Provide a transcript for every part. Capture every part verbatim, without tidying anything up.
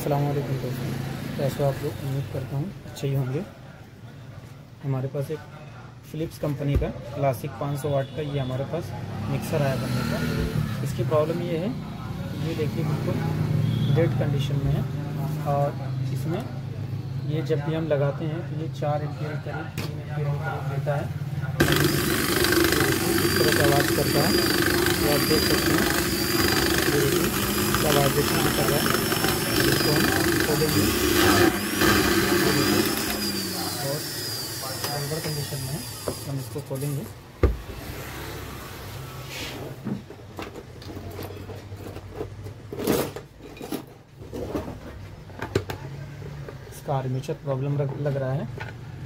अस्सलाम वालेकुम दोस्तों, कैसे हो आप लोग। उम्मीद करता हूँ अच्छे ही होंगे। हमारे पास एक फ़िलिप्स कंपनी का क्लासिक पाँच सौ वाट का ये हमारे पास मिक्सर आया बनने का। इसकी प्रॉब्लम ये है, ये देखिए बिल्कुल डेड कंडीशन में है और इसमें ये जब भी हम लगाते हैं तो ये चार एम्पियर करीब तीन एम्पियर करीब देता है। इस तरह का आवाज़ करता है, तो आप देख सकते हैं ये देखिए वाइब्रेशन कर रहा है। इसको हम खोलेंगे और गड़बड़ कंडीशन में है, हम इसको खोलेंगे। इसका आर्मेचर प्रॉब्लम लग रहा है।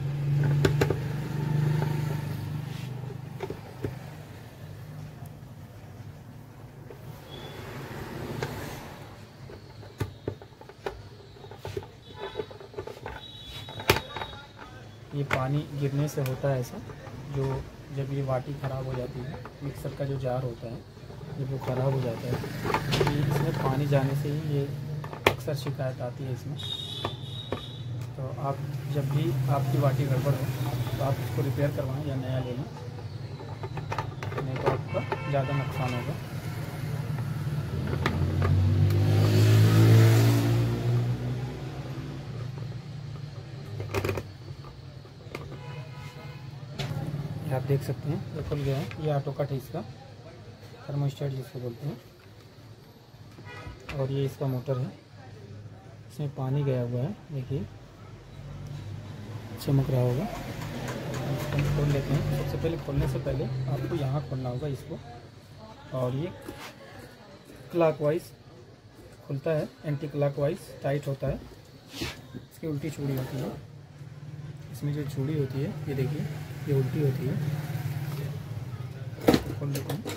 ये पानी गिरने से होता है ऐसा, जो जब ये वाटी ख़राब हो जाती है, मिक्सर का जो जार होता है जब वो ख़राब हो जाता है, ये इसमें पानी जाने से ही ये अक्सर शिकायत आती है इसमें। तो आप जब भी आपकी वाटी गड़बड़ हो तो आप इसको रिपेयर करवाएं या नया ले लें, नहीं तो आपका ज़्यादा नुकसान होगा। आप देख सकते हैं ये खुल गया है। ये ऑटो कट है इसका, थर्मोस्टेट जिसको बोलते हैं। और ये इसका मोटर है, इसमें पानी गया हुआ है, देखिए चमक रहा होगा। इसको हम खोल लेते हैं। सबसे पहले खोलने से पहले आपको यहाँ खोलना होगा इसको, और ये क्लॉकवाइज खुलता है, एंटी क्लॉकवाइज टाइट होता है। इसकी उल्टी चूड़ी होती है, इसमें जो चूड़ी होती है ये देखिए ये उल्टी होती है। तो खोल लेते हैं।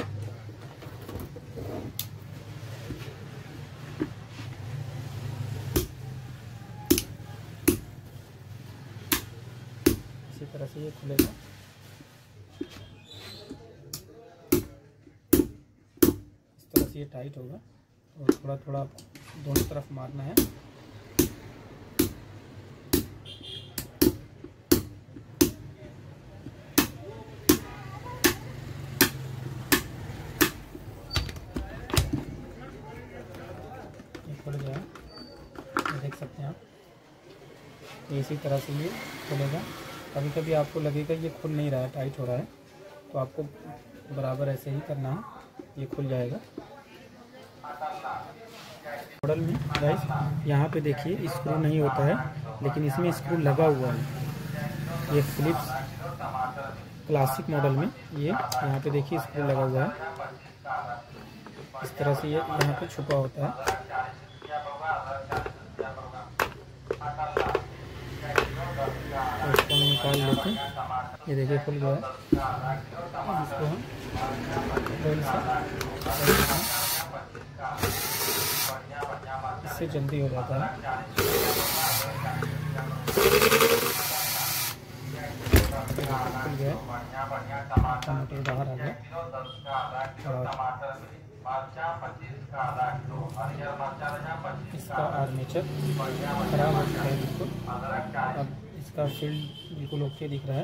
इसी तरह से ये खुलेगा। इस तरह से ये टाइट होगा और थोड़ा थोड़ा दोनों तरफ मारना है। खुल गया, ये देख सकते हैं आप। इसी तरह से ये खुलेगा। कभी कभी आपको लगेगा ये खुल नहीं रहा है, टाइट हो रहा है, तो आपको बराबर ऐसे ही करना है, ये खुल जाएगा। मॉडल में गाइस यहाँ पे देखिए स्क्रू नहीं होता है, लेकिन इसमें स्क्रू लगा हुआ है। ये फिलिप्स क्लासिक मॉडल में ये यहाँ पे देखिए स्क्रू लगा हुआ है। इस तरह से ये यहाँ पे छुपा होता है। इसको हम निकाल लेते हैं। ये देखिए खुल गया है। इसको हम बेल से, इससे जल्दी हो जाता है। खुल गया, टमाटर बाहर आ गया। इसका आर्मेचर खराब हो चुका है बिल्कुल। अब इसका फील्ड बिल्कुल ओके दिख रहा है।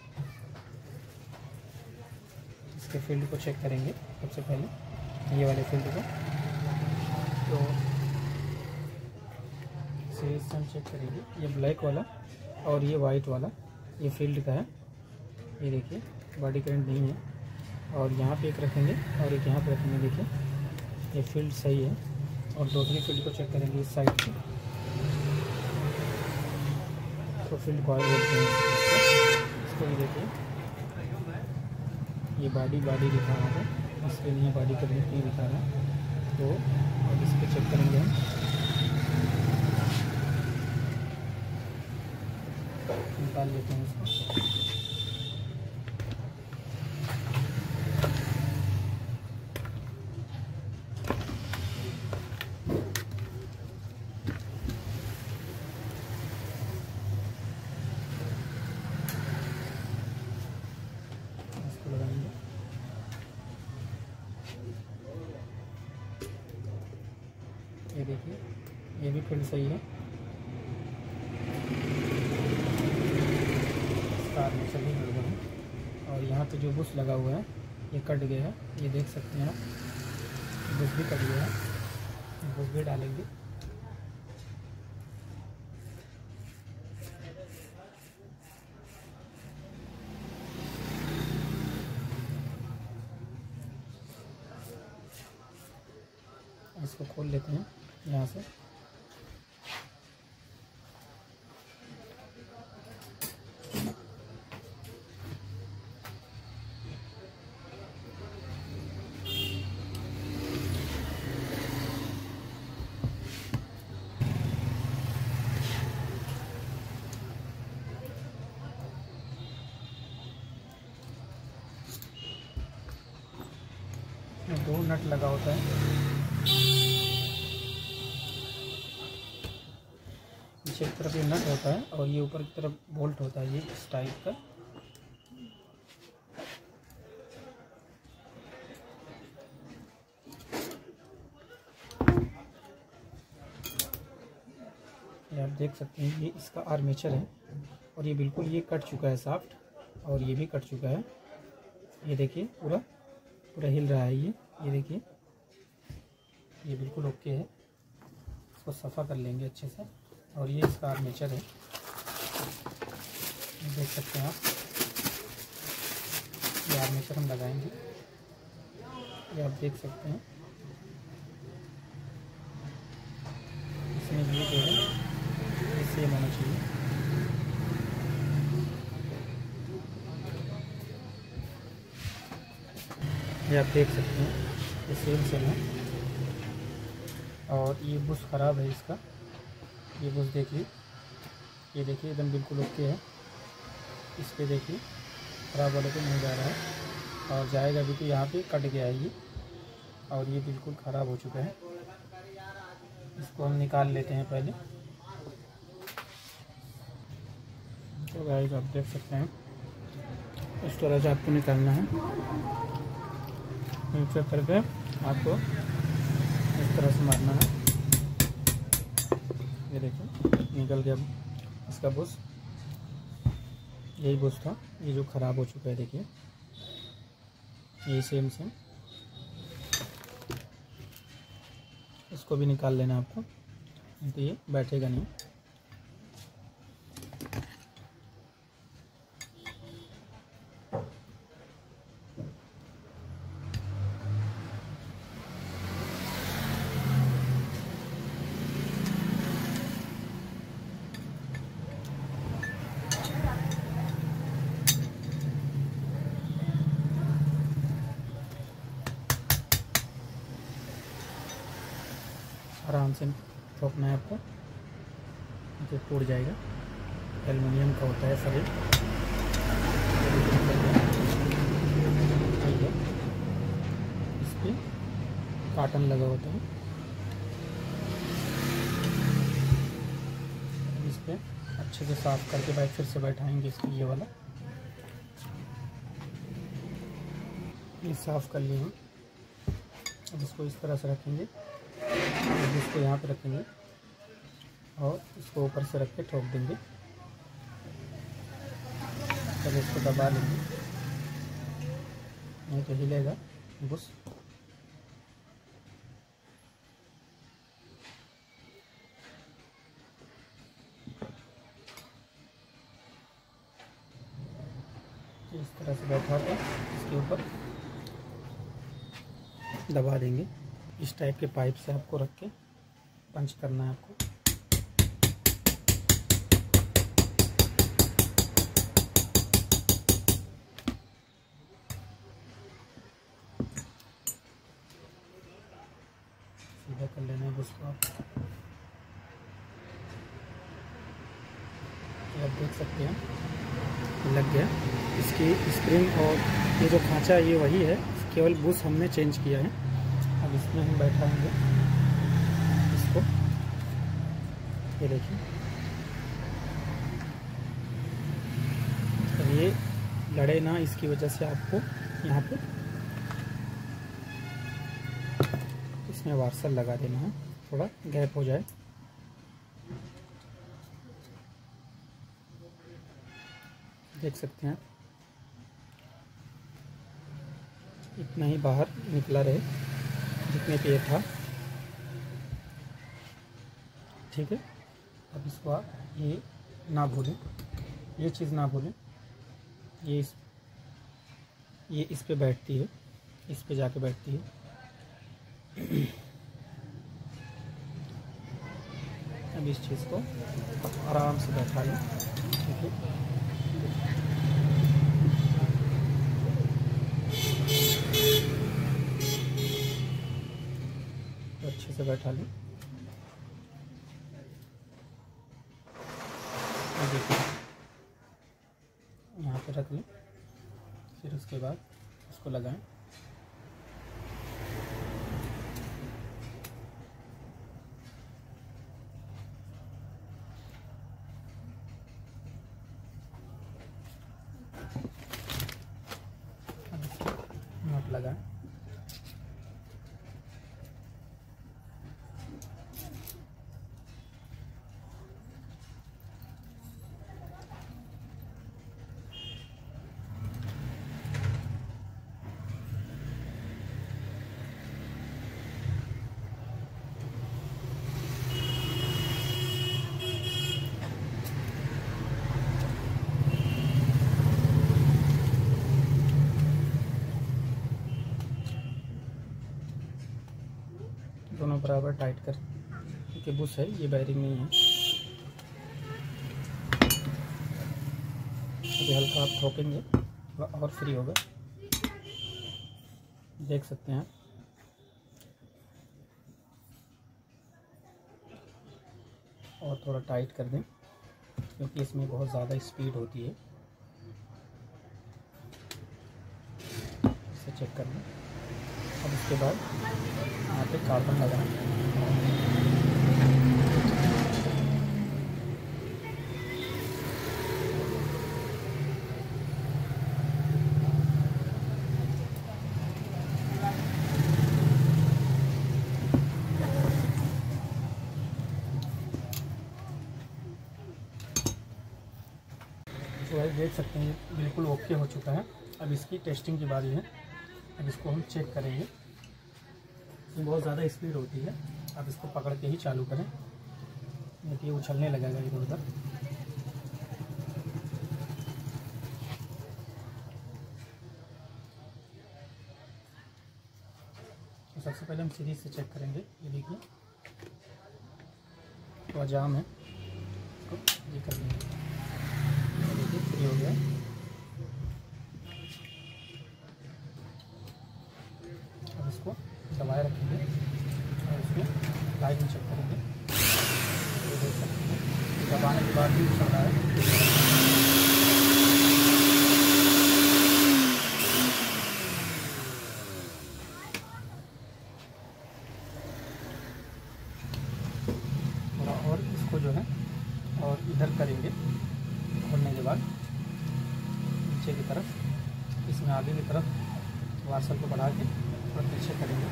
इसके फील्ड को चेक करेंगे सबसे पहले, ये वाले फील्ड को। तो इसे हम चेक करेंगे। ये ब्लैक वाला और ये वाइट वाला ये फील्ड का है। ये देखिए बॉडी करंट नहीं है। और यहाँ पे एक रखेंगे और एक यहाँ पे रखेंगे। देखिए ये फील्ड सही है। और दूसरी फील्ड को चेक करेंगे इस साइड से, तो फील्ड कॉइल बोलते हैं इसको। भी देखिए ये बॉडी बॉडी दिखा रहा है, इसके लिए बॉडी करंट नहीं दिखा रहा। तो अब इसको चेक करेंगे हम, निकाल लेते हैं इसको। ये देखिए ये भी फील्ड सही है। इसका आर्मेचर भी गड़बड़ है। और यहाँ पे जो बुश लगा हुआ है ये कट गया है, ये देख सकते हैं आप, बुश भी कट गया है। बुश भी डालेंगे। इसको खोल लेते हैं यहाँ से। दो नट लगा होता है, पीछे की तरफ ये नट होता है और ये ऊपर की तरफ बोल्ट होता है, ये इस टाइप का। ये आप देख सकते हैं, ये इसका आर्मेचर है और ये बिल्कुल ये कट चुका है साफ्ट, और ये भी कट चुका है। ये देखिए पूरा पूरा हिल रहा है ये ये देखिए, ये बिल्कुल ओके है। इसको सफ़ा कर लेंगे अच्छे से। और ये इसका आर्मेचर है, देख सकते हैं आप। ये आर्मेचर हम लगाएंगे, ये आप देख सकते हैं। इसमें ये जो है ये सेम होना चाहिए। ये आप देख सकते हैं, ये सेम सेम है। और ये बुश ख़राब है इसका, ये बुश देखिए, ये देखिए एकदम बिल्कुल ओके है। इस पे देखिए ख़राब वाले पे नहीं जा रहा है, और जाएगा भी तो यहाँ पे कट गया है ये, और ये बिल्कुल ख़राब हो चुका है। इसको हम निकाल लेते हैं पहले। तो गाइस आप देख सकते हैं, इस तरह से आपको निकालना है। नीचे करके आपको इस तरह से मारना है। ये देखिए निकल गया इसका बुश, यही बुश था ये जो ख़राब हो चुका है। देखिए ये सेम सेम, इसको भी निकाल लेना आपको, नहीं तो ये बैठेगा नहीं। आराम से ठोकना है आपको, तो टूट जाएगा। एल्युमिनियम का होता है सभी। इस पर काटन लगा होता है, इस पर अच्छे से साफ करके बाइक फिर से बैठाएंगे इसको। ये वाला ये साफ़ कर लिए हम। अब इसको इस तरह से रखेंगे, इसको यहाँ पे रखेंगे और इसको ऊपर से रख के ठोक देंगे। तब इसको दबा लेंगे, नहीं तो हिलेगा बुश। इस तरह से बैठा कर इसके ऊपर दबा देंगे। इस टाइप के पाइप से आपको रख के पंच करना है आपको। सीधा कर लेना है उसको आप। आप देख सकते हैं लग गया। इसकी स्प्रिंग और ये जो खांचा है ये वही है, केवल बुश हमने चेंज किया है। अब इसमें हम बैठाएंगे इसको, ये देखिए। तो ये लड़े ना, इसकी वजह से आपको यहाँ पे इसमें वार्सल लगा देना है, थोड़ा गैप हो जाए। देख सकते हैं इतना ही बाहर निकला रहे जितने पे ये था। ठीक है, अब इसको आप ये ना भूलें, ये चीज़ ना भूलें, ये इस ये इस पे बैठती है, इस पे जाके बैठती है। अब इस चीज़ को आराम से बैठा लें। ठीक है, तो अच्छे से बैठा लें। देखिए यहाँ पे रख लें, फिर उसके बाद उसको लगाएं। अब इसको नट लगाएं। दोनों बराबर टाइट कर, क्योंकि बुश है, ये बैरिंग नहीं है। अभी हल्का आप ठोकेंगे और फ्री होगा। देख सकते हैं और थोड़ा टाइट कर दें, क्योंकि इसमें बहुत ज़्यादा स्पीड होती है। इसे चेक कर लें। अब उसके बाद यहाँ पे कार्बन लगाएं। तो भाई देख सकते हैं बिल्कुल ओके हो चुका है। अब इसकी टेस्टिंग की बारी है। अब इसको हम चेक करेंगे। इसमें बहुत ज़्यादा स्पीड होती है, अब इसको पकड़ के ही चालू करें, नहीं तो ये उछलने लगेगा इधर उधर। तो सबसे पहले हम सीरीज से चेक करेंगे। ये देखिए तो जाम है, इसको ये कर लेंगे। देखिए फ्री हो गया। अब इसको दबाए रखेंगे और इसको लाइट में चेक करेंगे। ये देख सकते हैं दबाने के बाद भी उछल रहा है। और इसको जो है और इधर करेंगे खोलने के बाद नीचे की तरफ, इसमें आगे की तरफ वाशर को बढ़ा के और पीछे करेंगे।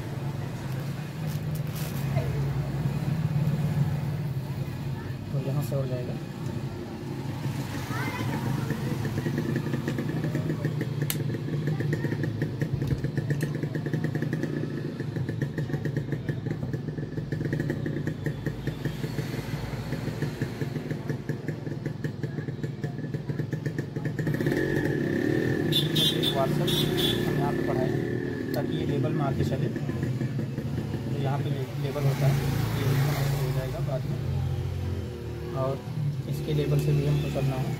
तो यहाँ से हो जाएगा। वाशर हम यहाँ पे बढ़ाएंगे ताकि ये लेवल में आके चले। तो यहाँ पे लेवल होता है, ये हो जाएगा बाद में। और इसके लेवल से भी हमको करना है।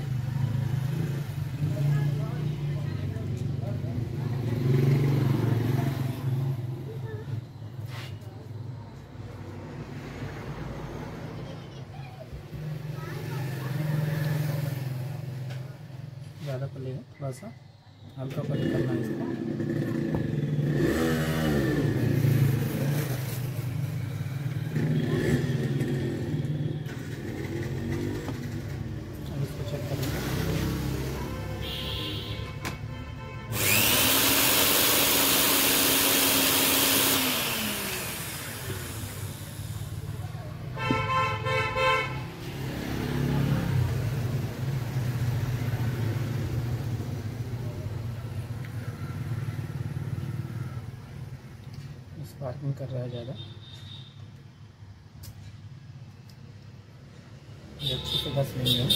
ज़्यादा कर लेगा, थोड़ा सा हल्का पर करना है इसको। अब इसको चेक करेंगे। स्पार्किंग कर रहा है ज़्यादा। ये अच्छे से घस लेंगे।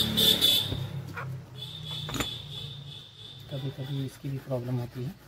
कभी कभी इसकी भी प्रॉब्लम होती है।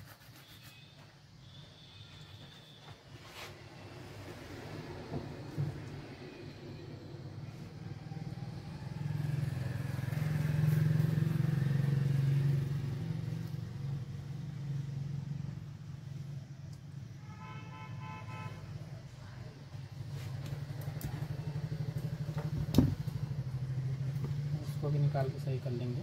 इसको भी निकाल के सही कर लेंगे।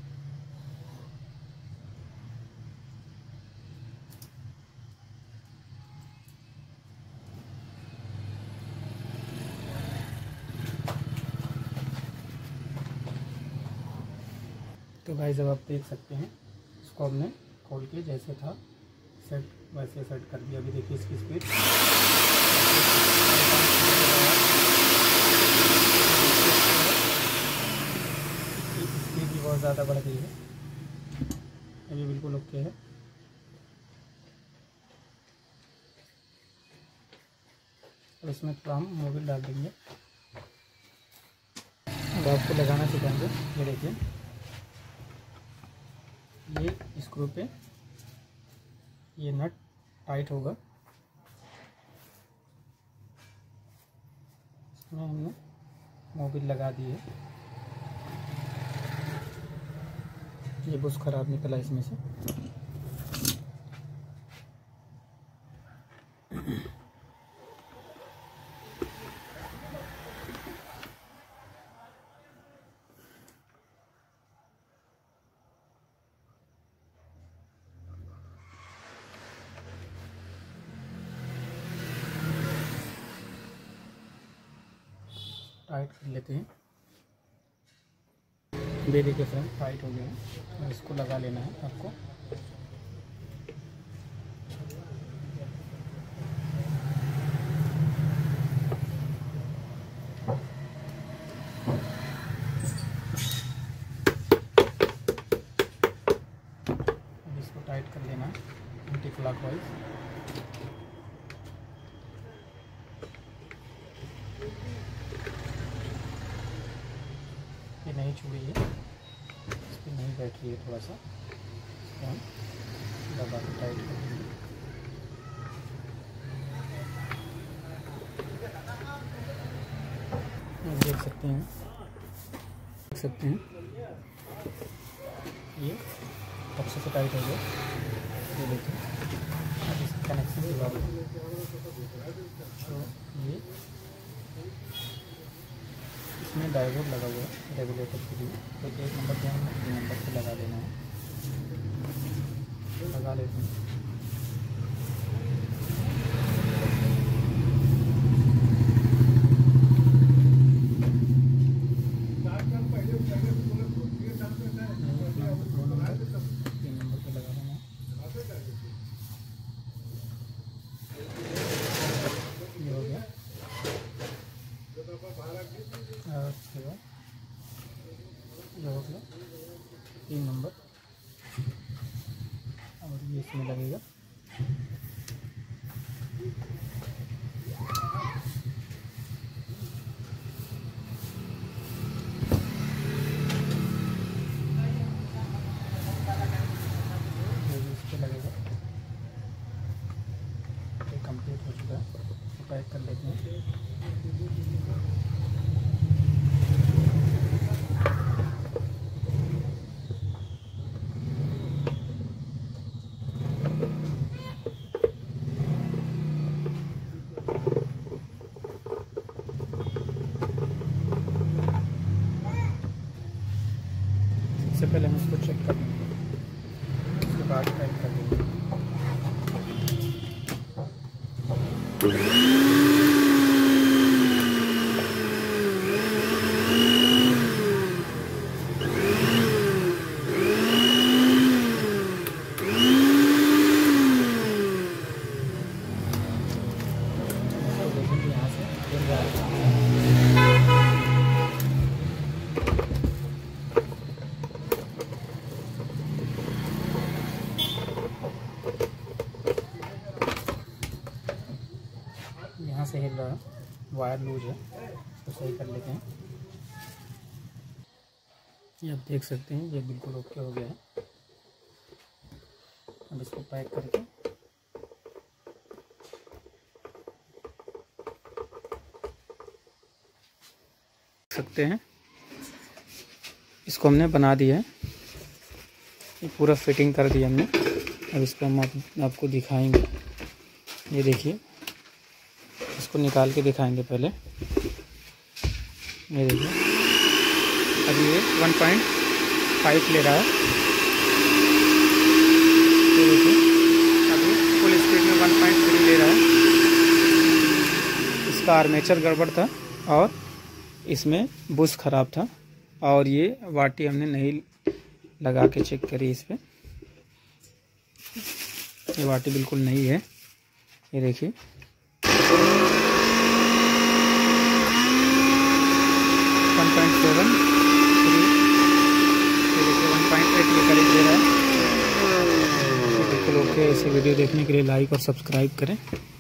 तो भाई जब आप देख सकते हैं इसको हमने खोल के जैसे था सेट वैसे सेट कर दिया। अभी देखिए इसकी स्पीड स्पीड भी बहुत ज़्यादा बढ़ गई है। अभी बिल्कुल ओके है। और इसमें थोड़ा हम मोबिल डाल देंगे और आपको लगाना सिखाएंगे। ये देखिए ये स्क्रू पे ये नट टाइट होगा। इसमें हमने मोबिल लगा दी है। ये बुश खराब निकला इसमें से। टाइट कर लेते हैं। ये देखिए फ्रेंड टाइट हो गया है। और इसको लगा लेना है आपको। अब इसको टाइट कर लेना है एंटी क्लॉकवाइज। ये नहीं छुड़ी है, इस पर नहीं बैठ रही है। थोड़ा सा इसको हम दबा के टाइट कर देंगे। देख सकते हैं देख सकते हैं ये अच्छे से टाइट हो गया। ये देखिए अब इसका कनेक्शन भी लॉक है। तो ये इसमें डायोड लगा हुआ है रेगुलेटर के लिए। तो एक नंबर पे हम तीन नंबर पे लगा देना है। लगा लेते हैं। तीन नंबर पे लगा देना है। ये हो गया। उसके बाद ये हो गया तीन नंबर। और ये इसमें लगेगा। ये भी इस पर लगेगा। ये कंप्लीट हो चुका है। तो पैक कर लेते हैं। सबसे पहले हम इसको चेक कर लेंगे, उसके बाद टाइप कर देंगे। यहाँ से वायर लूज है, इसको सही कर लेते हैं। ये आप देख सकते हैं ये बिल्कुल ओके हो गया है। अब इसको पैक करके सकते हैं। इसको हमने बना दिया है, ये पूरा फिटिंग कर दिया हमने। अब इसको हम आप, आपको दिखाएंगे। ये देखिए, इसको निकाल के दिखाएंगे पहले। ये देखिए, अभी ये वन पॉइंट फाइव ले रहा है। ये देखिए, अभी फुल स्पीड में वन पॉइंट थ्री ले रहा है। इसका आर्मेचर गड़बड़ था और इसमें बुश ख़राब था, और ये वाटी हमने नहीं लगा के चेक करी इस पर। ये वाटी बिल्कुल नई है। ये देखिए, वन पॉइंट सेवन थ्री, ये देखिए वन पॉइंट एट के करीब दे रहा है। बिल्कुल ओके। ऐसे वीडियो देखने के लिए लाइक और सब्सक्राइब करें।